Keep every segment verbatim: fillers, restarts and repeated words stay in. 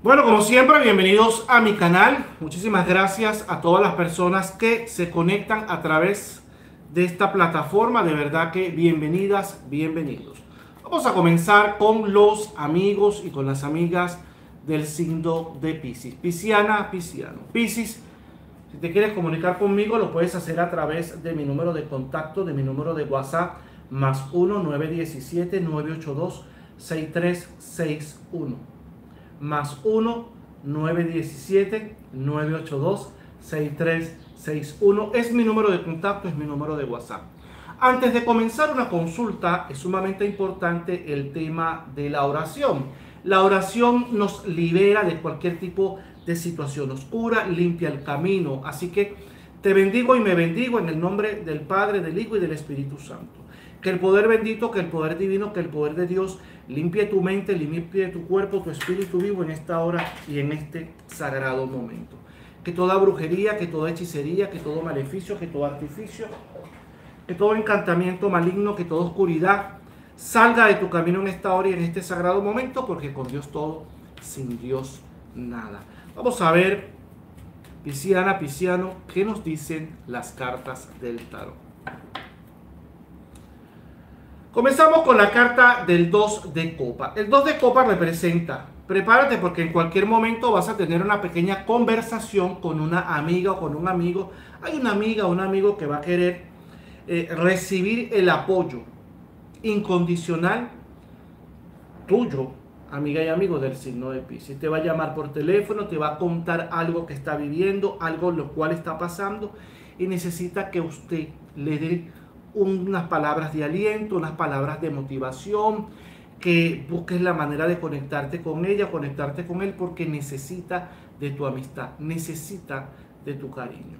Bueno, como siempre, bienvenidos a mi canal. Muchísimas gracias a todas las personas que se conectan a través de esta plataforma. De verdad que bienvenidas, bienvenidos. Vamos a comenzar con los amigos y con las amigas del signo de Piscis. Pisciana, Pisciano. Piscis, si te quieres comunicar conmigo, lo puedes hacer a través de mi número de contacto, de mi número de WhatsApp, más uno nueve uno siete nueve ocho dos seis tres seis uno. Más uno nueve uno siete nueve ocho dos seis tres seis uno. Es mi número de contacto, es mi número de WhatsApp. Antes de comenzar una consulta, es sumamente importante el tema de la oración. La oración nos libera de cualquier tipo de situación oscura, limpia el camino. Así que te bendigo y me bendigo en el nombre del Padre, del Hijo y del Espíritu Santo. Que el poder bendito, que el poder divino, que el poder de Dios limpie tu mente, limpie tu cuerpo, tu espíritu vivo en esta hora y en este sagrado momento. Que toda brujería, que toda hechicería, que todo maleficio, que todo artificio, que todo encantamiento maligno, que toda oscuridad salga de tu camino en esta hora y en este sagrado momento, porque con Dios todo, sin Dios nada. Vamos a ver, Pisciana, Pisciano, qué nos dicen las cartas del tarot. Comenzamos con la carta del dos de copa. El dos de copa representa, prepárate porque en cualquier momento vas a tener una pequeña conversación con una amiga o con un amigo. Hay una amiga o un amigo que va a querer eh, recibir el apoyo incondicional tuyo, amiga y amigo del signo de Piscis. Te va a llamar por teléfono, te va a contar algo que está viviendo, algo lo cual está pasando y necesita que usted le dé unas palabras de aliento, unas palabras de motivación, que busques la manera de conectarte con ella, conectarte con él, porque necesita de tu amistad, necesita de tu cariño.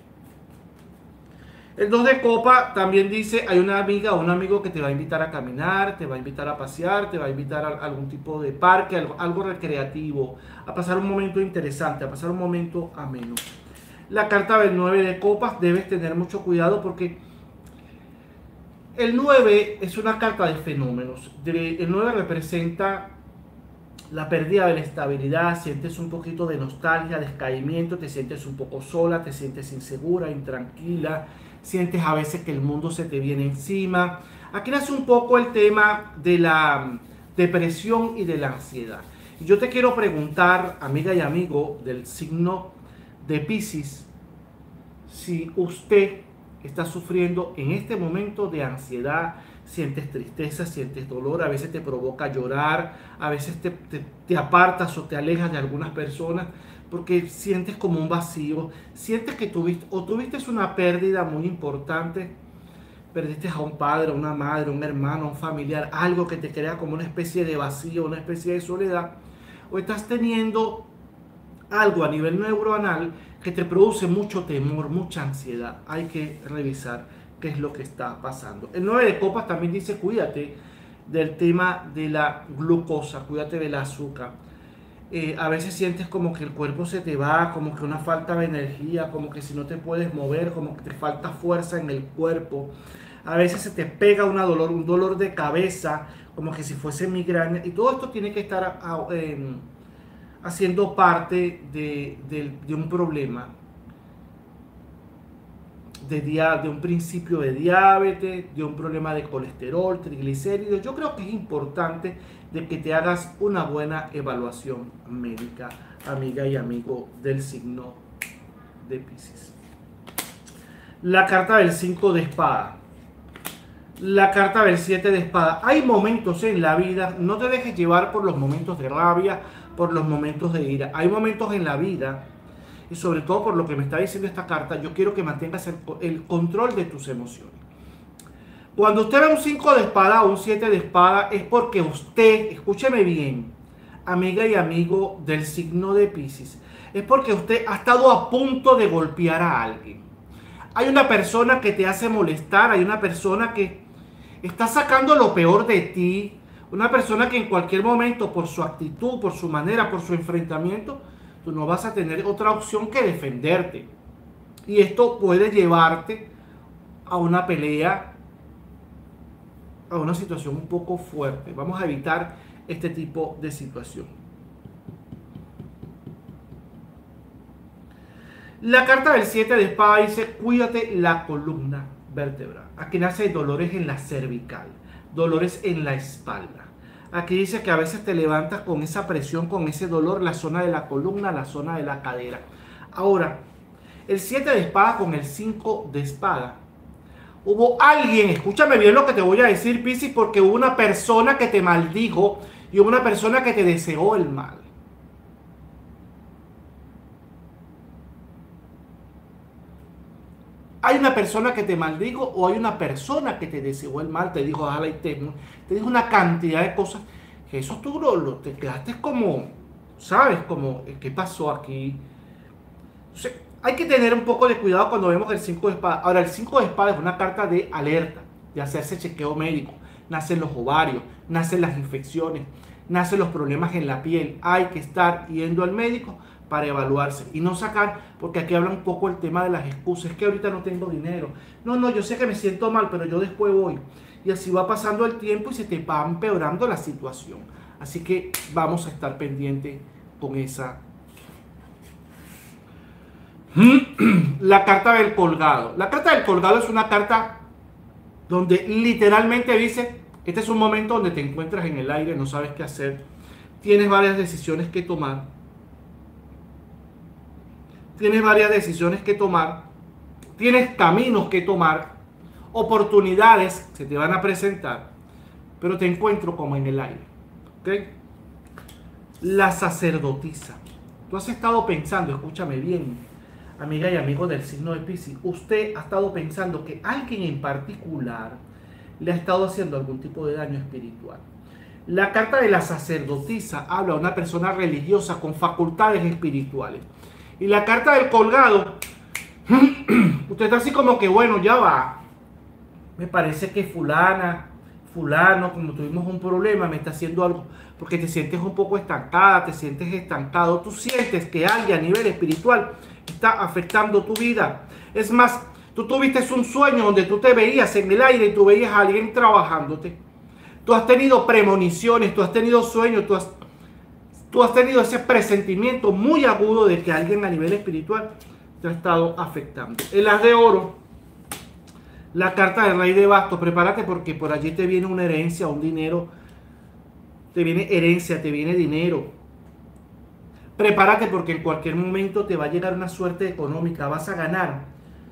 El dos de copa también dice, hay una amiga o un amigo que te va a invitar a caminar, te va a invitar a pasear, te va a invitar a algún tipo de parque, algo, algo recreativo, a pasar un momento interesante, a pasar un momento ameno. La carta del nueve de copas, debes tener mucho cuidado porque el nueve es una carta de fenómenos. El nueve representa la pérdida de la estabilidad, sientes un poquito de nostalgia, descaimiento, te sientes un poco sola, te sientes insegura, intranquila, sientes a veces que el mundo se te viene encima. Aquí nace un poco el tema de la depresión y de la ansiedad. Y yo te quiero preguntar, amiga y amigo del signo de Piscis, si usted está sufriendo en este momento de ansiedad, sientes tristeza, sientes dolor, a veces te provoca llorar, a veces te, te, te apartas o te alejas de algunas personas porque sientes como un vacío, sientes que tuviste o tuviste una pérdida muy importante, perdiste a un padre, a una madre, a un hermano, a un familiar, algo que te crea como una especie de vacío, una especie de soledad, o estás teniendo algo a nivel neuronal que te produce mucho temor, mucha ansiedad. Hay que revisar qué es lo que está pasando. El nueve de copas también dice, cuídate del tema de la glucosa, cuídate del azúcar. Eh, a veces sientes como que el cuerpo se te va, como que una falta de energía, como que si no te puedes mover, como que te falta fuerza en el cuerpo. A veces se te pega una dolor, un dolor de cabeza, como que si fuese migraña. Y todo esto tiene que estar a, a, eh, haciendo parte de, de, de un problema, de, dia, de un principio de diabetes, de un problema de colesterol, triglicéridos. Yo creo que es importante de que te hagas una buena evaluación médica, amiga y amigo del signo de Piscis. La carta del cinco de espada. La carta del siete de espada. Hay momentos en la vida, no te dejes llevar por los momentos de rabia, por los momentos de ira. Hay momentos en la vida, y sobre todo por lo que me está diciendo esta carta, yo quiero que mantengas el, el control de tus emociones. Cuando usted ve un cinco de espada o un siete de espada, es porque usted, escúcheme bien, amiga y amigo del signo de Piscis, es porque usted ha estado a punto de golpear a alguien. Hay una persona que te hace molestar, hay una persona que está sacando lo peor de ti, una persona que en cualquier momento, por su actitud, por su manera, por su enfrentamiento, tú no vas a tener otra opción que defenderte. Y esto puede llevarte a una pelea, a una situación un poco fuerte. Vamos a evitar este tipo de situación. La carta del siete de espada dice, cuídate la columna vertebral. Aquí nace dolores en la cervical, dolores en la espalda. Aquí dice que a veces te levantas con esa presión, con ese dolor, la zona de la columna, la zona de la cadera. Ahora, el siete de espada con el cinco de espada. Hubo alguien, escúchame bien lo que te voy a decir, Piscis, porque hubo una persona que te maldijo y hubo una persona que te deseó el mal. Hay una persona que te maldijo o hay una persona que te deseó el mal, te dijo, ojalá y te, te dijo una cantidad de cosas que eso tú lo, lo te quedaste como, ¿sabes? Como, ¿qué pasó aquí? Entonces, hay que tener un poco de cuidado cuando vemos el cinco de espada. Ahora, el cinco de espada es una carta de alerta, de hacerse chequeo médico. Nacen los ovarios, nacen las infecciones, nacen los problemas en la piel. Hay que estar yendo al médico para evaluarse y no sacar, porque aquí habla un poco el tema de las excusas, es que ahorita no tengo dinero, no, no, yo sé que me siento mal, pero yo después voy, y así va pasando el tiempo y se te va empeorando la situación, así que vamos a estar pendientes con esa. La carta del colgado, la carta del colgado es una carta donde literalmente dice, este es un momento donde te encuentras en el aire, no sabes qué hacer, tienes varias decisiones que tomar, Tienes varias decisiones que tomar, tienes caminos que tomar, oportunidades se te van a presentar, pero te encuentro como en el aire. ¿Okay? La sacerdotisa. Tú has estado pensando, escúchame bien, amiga y amigo del signo de Piscis, usted ha estado pensando que alguien en particular le ha estado haciendo algún tipo de daño espiritual. La carta de la sacerdotisa habla de una persona religiosa con facultades espirituales. Y la carta del colgado, usted está así como que, bueno, ya va. Me parece que fulana, fulano, como tuvimos un problema, me está haciendo algo, porque te sientes un poco estancada, te sientes estancado. Tú sientes que alguien a nivel espiritual está afectando tu vida. Es más, tú tuviste un sueño donde tú te veías en el aire y tú veías a alguien trabajándote. Tú has tenido premoniciones, tú has tenido sueños, tú has... Tú has tenido ese presentimiento muy agudo de que alguien a nivel espiritual te ha estado afectando. El as de oro, la carta del rey de bastos, prepárate porque por allí te viene una herencia, un dinero, te viene herencia, te viene dinero. Prepárate porque en cualquier momento te va a llegar una suerte económica, vas a ganar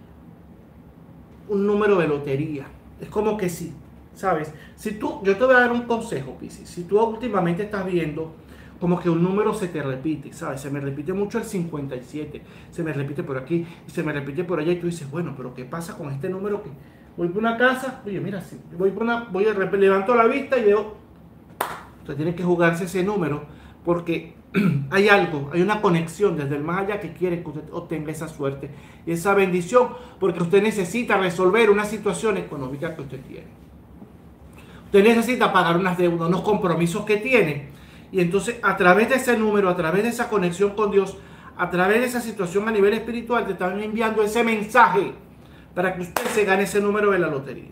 un número de lotería. Es como que sí, ¿sabes? Si tú, yo te voy a dar un consejo, Piscis. Si tú últimamente estás viendo como que un número se te repite, ¿sabes? Se me repite mucho el cincuenta y siete, se me repite por aquí, y se me repite por allá, y tú dices, bueno, pero ¿qué pasa con este número? Que voy por una casa, oye, mira, si voy por una, voy a levanto la vista y veo, usted tiene que jugarse ese número, porque hay algo, hay una conexión desde el más allá que quiere que usted obtenga esa suerte, y esa bendición, porque usted necesita resolver una situación económica que usted tiene. Usted necesita pagar unas deudas, unos compromisos que tiene. Y entonces a través de ese número, a través de esa conexión con Dios, a través de esa situación a nivel espiritual, te están enviando ese mensaje para que usted se gane ese número de la lotería.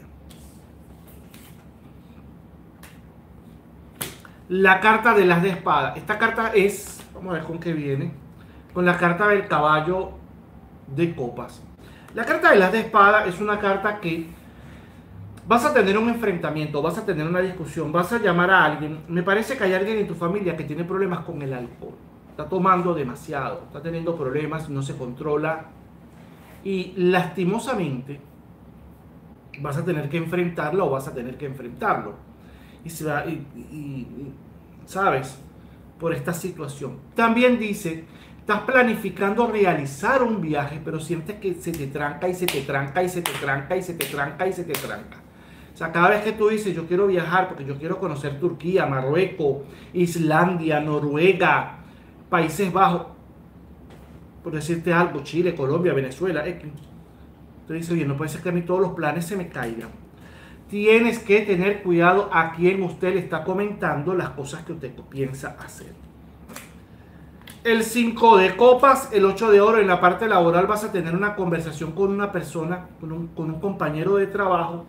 La carta de las de espada. Esta carta es, vamos a ver con qué viene, con la carta del caballo de copas. La carta de las de espada es una carta que vas a tener un enfrentamiento, vas a tener una discusión, vas a llamar a alguien. Me parece que hay alguien en tu familia que tiene problemas con el alcohol. Está tomando demasiado, está teniendo problemas, no se controla. Y lastimosamente vas a tener que enfrentarlo o vas a tener que enfrentarlo. Y, se va, y, y, y ¿sabes? Por esta situación. También dice, estás planificando realizar un viaje, pero sientes que se te tranca y se te tranca y se te tranca y se te tranca y se te tranca. O sea, cada vez que tú dices, yo quiero viajar porque yo quiero conocer Turquía, Marruecos, Islandia, Noruega, Países Bajos, por decirte algo, Chile, Colombia, Venezuela, X. Tú dices, oye, no puede ser que a mí todos los planes se me caigan. Tienes que tener cuidado a quien usted le está comentando las cosas que usted piensa hacer. El cinco de copas, el ocho de oro, en la parte laboral vas a tener una conversación con una persona, con un, con un compañero de trabajo,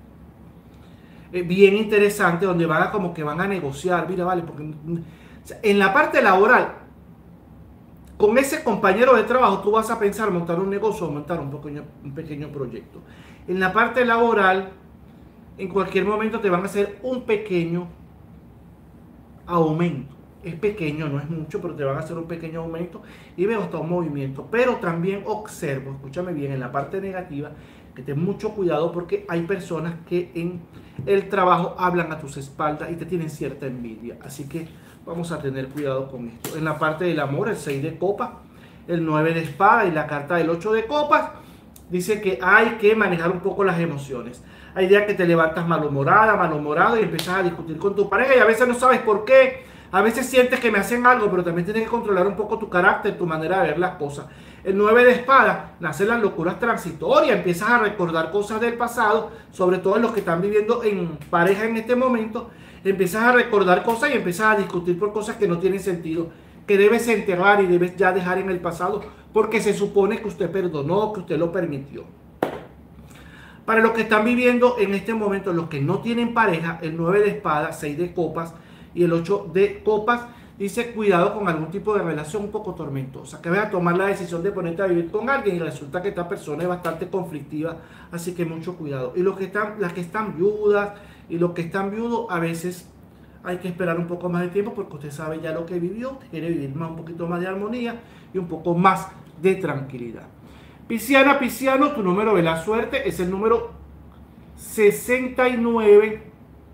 bien interesante, donde van a como que van a negociar, mira, vale, porque en la parte laboral Con ese compañero de trabajo tú vas a pensar montar un negocio o montar un pequeño, un pequeño proyecto. En la parte laboral, en cualquier momento te van a hacer un pequeño aumento. Es pequeño, no es mucho, pero te van a hacer un pequeño aumento y veo hasta un movimiento. Pero también observo, escúchame bien, en la parte negativa, que ten mucho cuidado porque hay personas que en el trabajo hablan a tus espaldas y te tienen cierta envidia. Así que vamos a tener cuidado con esto. En la parte del amor, el seis de copas, el nueve de espada y la carta del ocho de copas, dice que hay que manejar un poco las emociones. Hay días que te levantas malhumorada, malhumorado y empiezas a discutir con tu pareja y a veces no sabes por qué. A veces sientes que me hacen algo, pero también tienes que controlar un poco tu carácter, tu manera de ver las cosas. El nueve de espada, nacen las locuras transitorias, empiezas a recordar cosas del pasado, sobre todo los que están viviendo en pareja en este momento, empiezas a recordar cosas y empiezas a discutir por cosas que no tienen sentido, que debes enterrar y debes ya dejar en el pasado, porque se supone que usted perdonó, que usted lo permitió. Para los que están viviendo en este momento, los que no tienen pareja, el nueve de espadas, seis de copas y el ocho de copas, dice cuidado con algún tipo de relación un poco tormentosa, que vayas a tomar la decisión de ponerte a vivir con alguien y resulta que esta persona es bastante conflictiva, así que mucho cuidado. Y los que están, las que están viudas y los que están viudos, a veces hay que esperar un poco más de tiempo porque usted sabe ya lo que vivió, quiere vivir más, un poquito más de armonía y un poco más de tranquilidad. Pisciana, Pisciano, tu número de la suerte es el número sesenta y nueve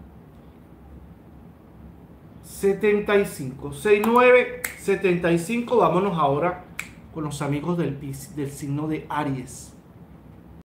setenta y cinco. sesenta y nueve setenta y cinco. Vámonos ahora con los amigos del, del signo de Aries.